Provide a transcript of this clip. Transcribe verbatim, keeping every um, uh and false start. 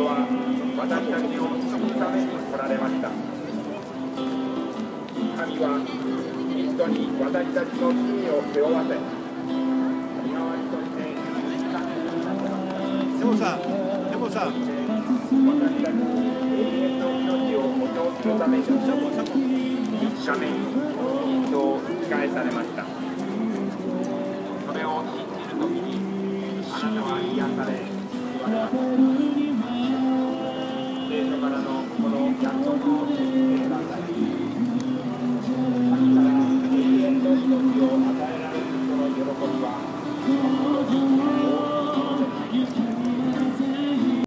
人は私たちを救うために来られました。神はキリストに私たちの罪を背負わせ、身代わりとしてでもさでもさ私たちに永遠の命を保証するために、一社目にキリストを